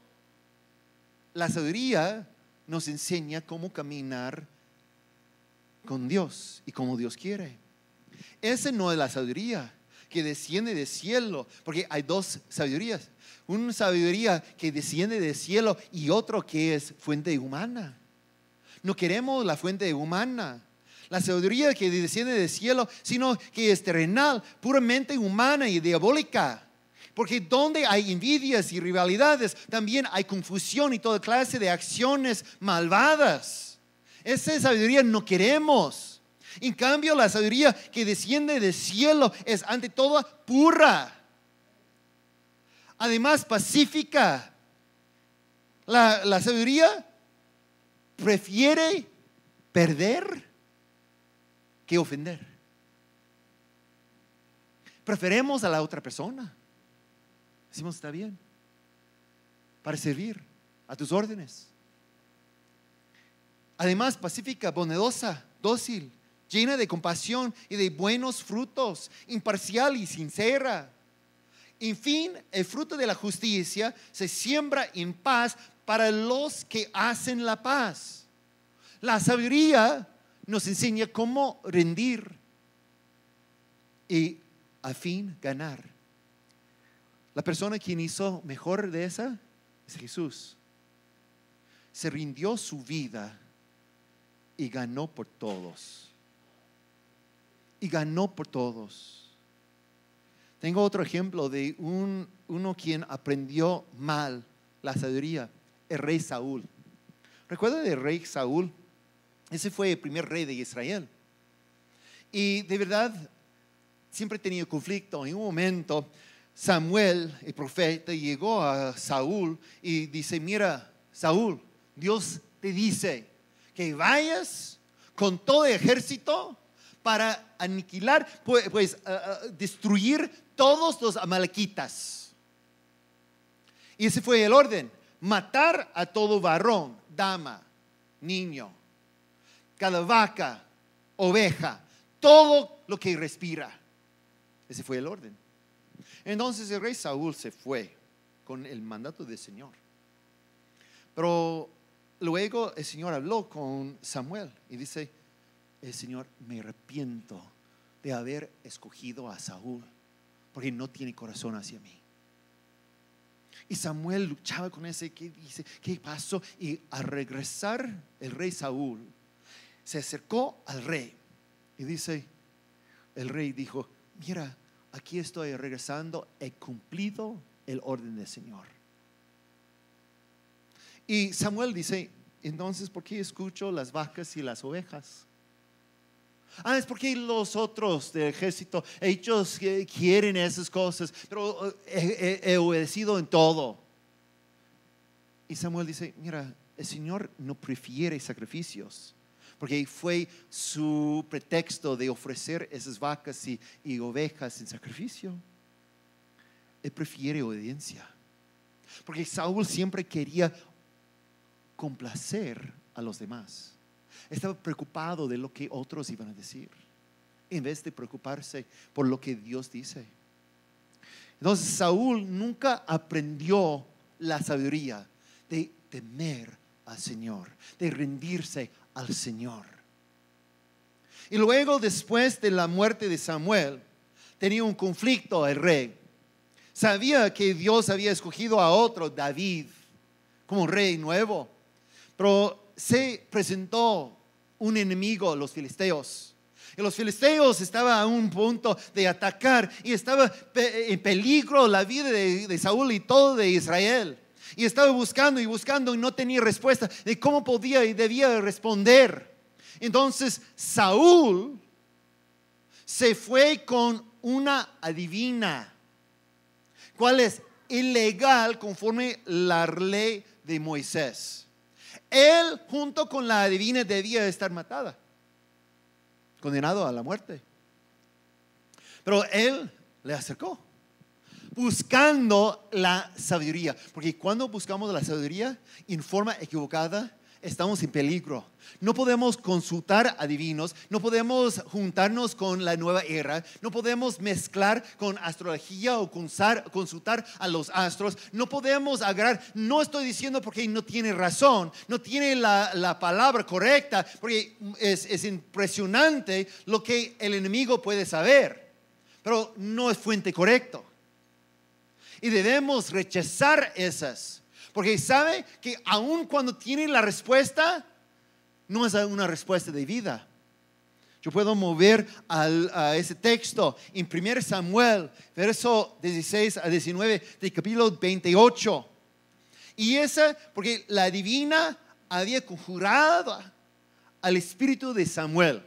la sabiduría nos enseña cómo caminar con Dios y como Dios quiere. Esa no es la sabiduría que desciende del cielo, porque hay dos sabidurías. Una sabiduría que desciende del cielo y otro que es fuente humana. No queremos la fuente humana, la sabiduría que desciende del cielo, sino que es terrenal, puramente humana y diabólica. Porque donde hay envidias y rivalidades, también hay confusión y toda clase de acciones malvadas. Esa sabiduría no queremos. En cambio, la sabiduría que desciende del cielo es ante todo pura. Además, pacífica. La sabiduría prefiere perder que ofender. Preferemos a la otra persona. Decimos, está bien, para servir a tus órdenes. Además, pacífica, bondadosa, dócil, llena de compasión y de buenos frutos, imparcial y sincera. En fin, el fruto de la justicia se siembra en paz para los que hacen la paz. La sabiduría nos enseña cómo rendir y a fin ganar. La persona quien hizo mejor de esa es Jesús. Se rindió su vida y ganó por todos. Y ganó por todos. Tengo otro ejemplo de uno quien aprendió mal la sabiduría, el rey Saúl. ¿Recuerda del rey Saúl? Ese fue el primer rey de Israel. Y de verdad, siempre he tenido conflicto. En un momento, Samuel, el profeta, llegó a Saúl y dice, mira, Saúl, Dios te dice que vayas con todo el ejército para aniquilar, destruir todos los amalequitas. Y ese fue el orden: matar a todo varón, dama, niño, cada vaca, oveja, todo lo que respira. Ese fue el orden. Entonces el rey Saúl se fue con el mandato del Señor. Pero luego el Señor habló con Samuel y dice: el Señor, me arrepiento de haber escogido a Saúl, porque no tiene corazón hacia mí. Y Samuel luchaba con ese, ¿qué pasó? Y al regresar el rey Saúl se acercó al rey y dice, el rey dijo: mira, aquí estoy regresando, he cumplido el orden del Señor. Y Samuel dice: entonces, ¿por qué escucho las vacas y las ovejas? Es porque los otros del ejército, ellos quieren esas cosas, pero he obedecido en todo. Y Samuel dice: mira, el Señor no prefiere sacrificios, porque fue su pretexto de ofrecer esas vacas y ovejas en sacrificio. Él prefiere obediencia, porque Saúl siempre quería complacer a los demás. Estaba preocupado de lo que otros iban a decir, en vez de preocuparse por lo que Dios dice. Entonces Saúl nunca aprendió la sabiduría de temer al Señor, de rendirse al Señor. Y luego, después de la muerte de Samuel, tenía un conflicto el rey. Sabía que Dios había escogido a otro, David, como rey nuevo, pero se presentó un enemigo, los filisteos. Y los filisteos estaban a un punto de atacar, y estaba en peligro la vida de Saúl y todo de Israel. Y estaba buscando y buscando y no tenía respuesta de cómo podía y debía responder. Entonces Saúl se fue con una adivina, cual es ilegal conforme la ley de Moisés. Él junto con la adivina debía estar matada, condenado a la muerte. Pero él le acercó buscando la sabiduría, porque cuando buscamos la sabiduría en forma equivocada, estamos en peligro. No podemos consultar adivinos, no podemos juntarnos con la nueva era, no podemos mezclar con astrología o consultar a los astros, no podemos agarrar. No estoy diciendo porque no tiene razón, no tiene la palabra correcta, porque es impresionante lo que el enemigo puede saber, pero no es fuente correcta. Y debemos rechazar esas, porque sabe que aun cuando tienen la respuesta, no es una respuesta de vida. Yo puedo mover a ese texto en 1 Samuel, verso 16 a 19 del capítulo 28. Y esa, porque la adivina había conjurado al espíritu de Samuel.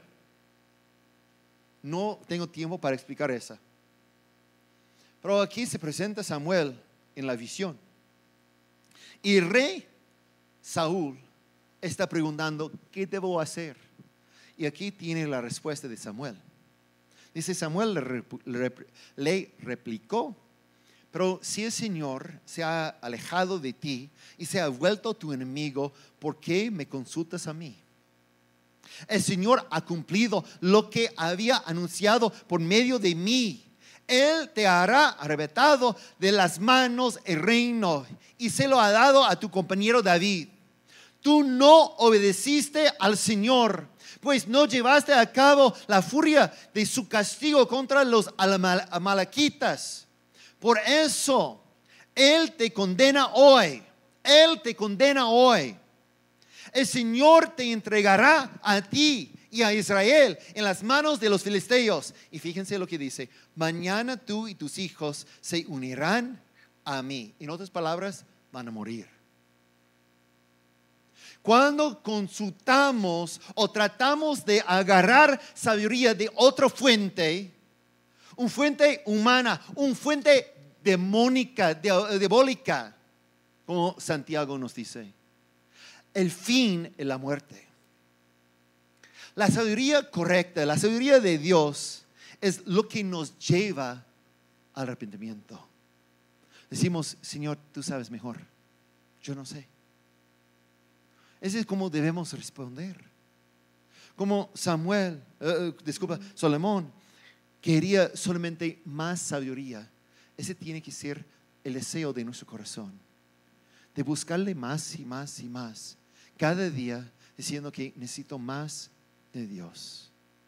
No tengo tiempo para explicar esa. Pero aquí se presenta Samuel en la visión. Y el rey Saúl está preguntando: ¿qué debo hacer? Y aquí tiene la respuesta de Samuel. Dice: Samuel le replicó: pero si el Señor se ha alejado de ti y se ha vuelto tu enemigo, ¿por qué me consultas a mí? El Señor ha cumplido lo que había anunciado por medio de mí. Él te hará arrebatado de las manos el reino y se lo ha dado a tu compañero David. Tú no obedeciste al Señor, pues no llevaste a cabo la furia de su castigo contra los amalequitas. Por eso Él te condena hoy. Él te condena hoy. El Señor te entregará a ti y a Israel en las manos de los filisteos. Y fíjense lo que dice: mañana tú y tus hijos se unirán a mí. En otras palabras, van a morir. Cuando consultamos o tratamos de agarrar sabiduría de otra fuente, una fuente humana, una fuente demónica, diabólica, como Santiago nos dice, el fin es la muerte. La sabiduría correcta, la sabiduría de Dios, es lo que nos lleva al arrepentimiento. Decimos: Señor, tú sabes mejor, yo no sé. Ese es como debemos responder. como Salomón quería solamente más sabiduría. Ese tiene que ser el deseo de nuestro corazón, de buscarle más y más y más, cada día diciendo que necesito más de Dios.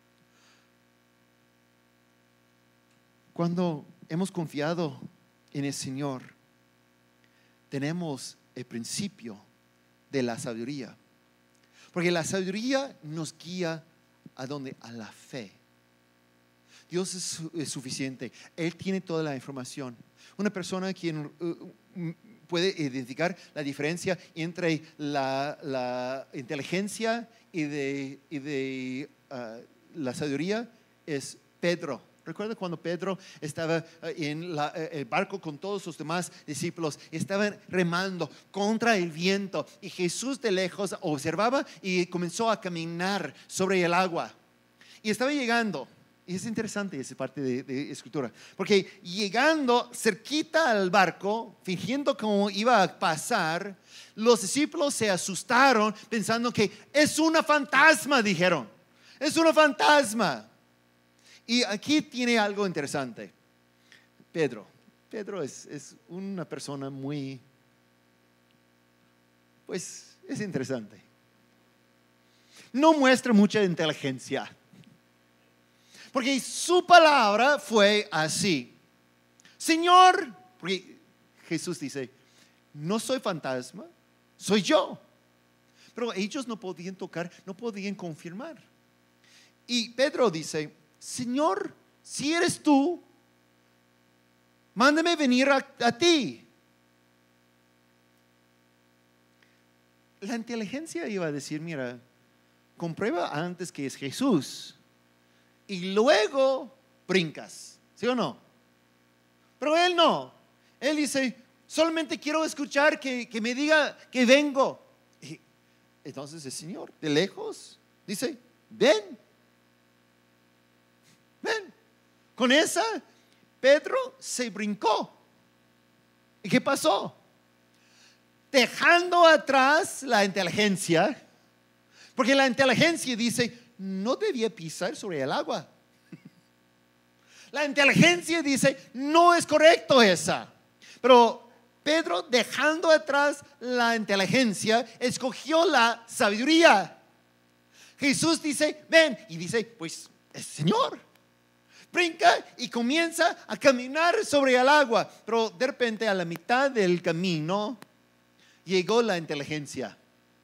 Cuando hemos confiado en el Señor, tenemos el principio de la sabiduría, porque la sabiduría nos guía ¿a dónde? A la fe. Dios es suficiente, Él tiene toda la información. Una persona quien puede identificar la diferencia entre la inteligencia y la sabiduría es Pedro. Recuerda cuando Pedro estaba en el barco con todos los demás discípulos, estaban remando contra el viento y Jesús de lejos observaba y comenzó a caminar sobre el agua y estaba llegando. Y es interesante esa parte de escritura, porque llegando cerquita al barco, fingiendo como iba a pasar, los discípulos se asustaron pensando que es una fantasma, dijeron, es una fantasma. Y aquí tiene algo interesante. Pedro es una persona muy, pues es interesante. No muestra mucha inteligencia, porque su palabra fue así: Señor, porque Jesús dice, no soy fantasma, soy yo. Pero ellos no podían tocar, no podían confirmar. Y Pedro dice, Señor, si eres tú, mándame venir a ti. La inteligencia iba a decir, mira, comprueba antes que es Jesús y luego brincas, ¿sí o no? Pero él no, él dice, solamente quiero escuchar que me diga que vengo. Y entonces el Señor de lejos dice, ven. Con esa, Pedro se brincó. ¿Y qué pasó? Dejando atrás la inteligencia, porque la inteligencia dice, no debía pisar sobre el agua. La inteligencia dice, no es correcto esa. Pero Pedro, dejando atrás la inteligencia, escogió la sabiduría. Jesús dice, ven, y dice, pues es Señor. Brinca y comienza a caminar sobre el agua, pero de repente a la mitad del camino llegó la inteligencia.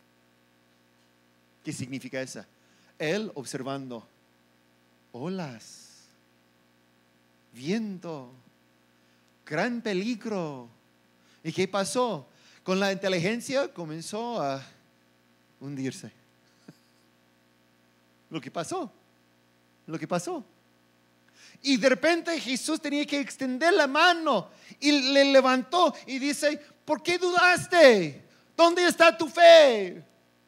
¿Qué significa eso? Él observando olas, viento, gran peligro. ¿Y qué pasó? Con la inteligencia comenzó a hundirse. Lo que pasó. Y de repente Jesús tenía que extender la mano y le levantó y dice, ¿por qué dudaste? ¿Dónde está tu fe?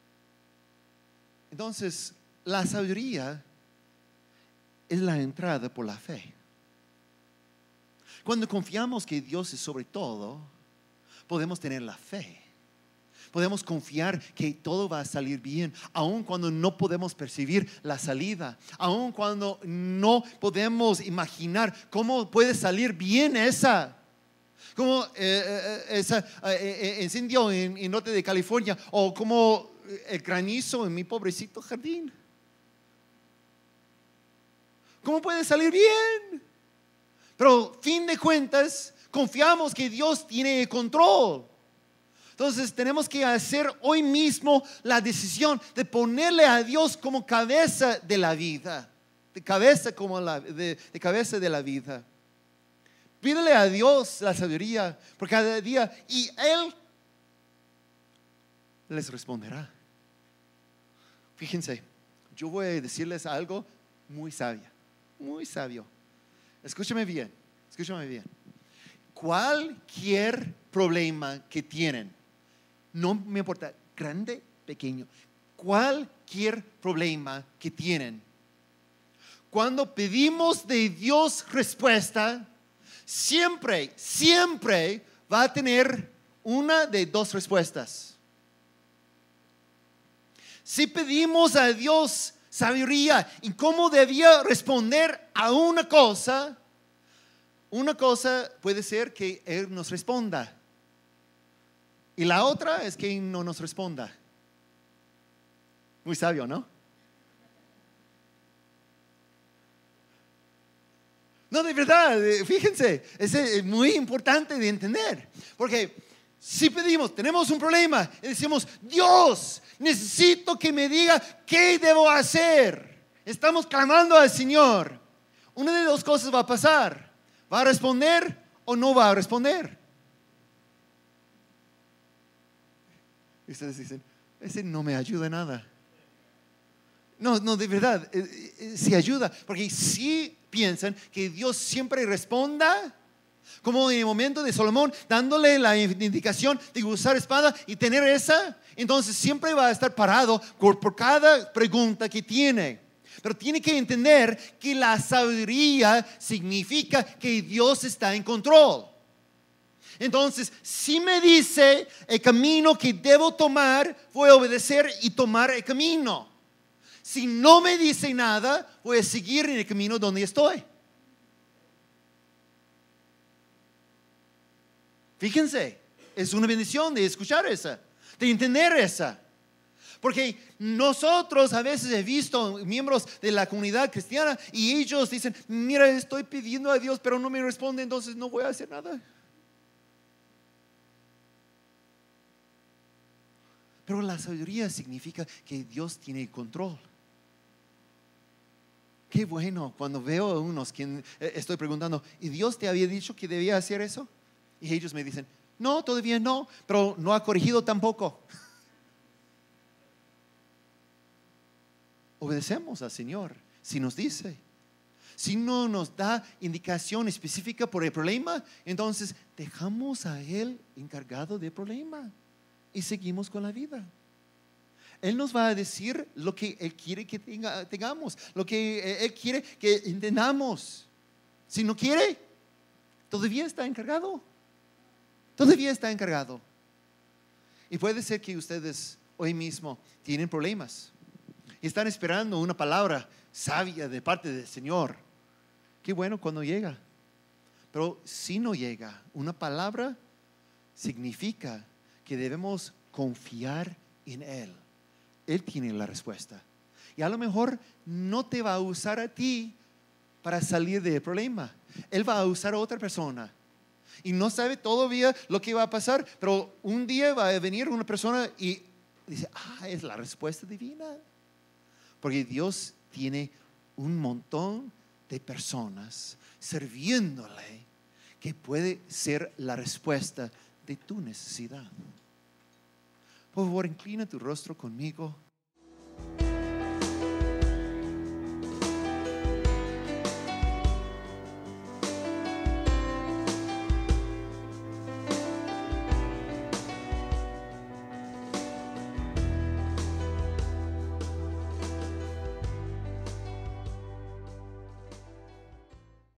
Entonces, la sabiduría es la entrada por la fe. Cuando confiamos que Dios es sobre todo, podemos tener la fe. Podemos confiar que todo va a salir bien, aun cuando no podemos percibir la salida, aun cuando no podemos imaginar cómo puede salir bien esa. Como ese incendio en norte de California, o como el granizo en mi pobrecito jardín. ¿Cómo puede salir bien? Pero fin de cuentas, confiamos que Dios tiene control. Entonces tenemos que hacer hoy mismo la decisión de ponerle a Dios como cabeza de la vida, de cabeza de la vida. Pídele a Dios la sabiduría por cada día y Él les responderá. Fíjense, yo voy a decirles algo muy sabio. Escúchame bien. Cualquier problema que tienen, no me importa, grande, pequeño, cualquier problema que tienen, cuando pedimos de Dios respuesta, siempre va a tener una de dos respuestas. Si pedimos a Dios sabiduría y cómo debía responder a una cosa. Una cosa puede ser que Él nos responda y la otra es que no nos responda. Muy sabio, ¿no? No, de verdad, fíjense, es muy importante de entender, porque si pedimos, tenemos un problema y decimos, Dios, necesito que me diga qué debo hacer. Estamos clamando al Señor. Una de dos cosas va a pasar. ¿Va a responder o no va a responder? Y ustedes dicen, ese no me ayuda en nada. No, de verdad, sí ayuda, porque si piensan que Dios siempre responda, como en el momento de Salomón, dándole la indicación de usar espada y tener esa, entonces siempre va a estar parado por cada pregunta que tiene. Pero tiene que entender que la sabiduría significa que Dios está en control. Entonces, si me dice el camino que debo tomar, voy a obedecer y tomar el camino. Si no me dice nada, voy a seguir en el camino donde estoy. Fíjense, es una bendición de escuchar esa, de entender esa. Porque nosotros a veces he visto miembros de la comunidad cristiana y ellos dicen, mira, estoy pidiendo a Dios, pero no me responde, entonces no voy a hacer nada. Pero la sabiduría significa que Dios tiene control. Qué bueno cuando veo a unos que estoy preguntando, ¿y Dios te había dicho que debía hacer eso? Y ellos me dicen, no, todavía no, pero no ha corregido tampoco. Obedecemos al Señor si nos dice. Si no nos da indicación específica por el problema, entonces dejamos a Él encargado del problema y seguimos con la vida. Él nos va a decir lo que Él quiere que tengamos, lo que Él quiere que entendamos. Si no quiere, todavía está encargado. Todavía está encargado. Y puede ser que ustedes hoy mismo tienen problemas y están esperando una palabra sabia de parte del Señor. Qué bueno cuando llega. Pero si no llega, una palabra significa que debemos confiar en Él. Él tiene la respuesta. Y a lo mejor no te va a usar a ti para salir del problema. Él va a usar a otra persona. Y no sabe todavía lo que va a pasar, pero un día va a venir una persona y dice, es la respuesta divina. Porque Dios tiene un montón de personas sirviéndole que puede ser la respuesta de tu necesidad. Por favor, inclina tu rostro conmigo.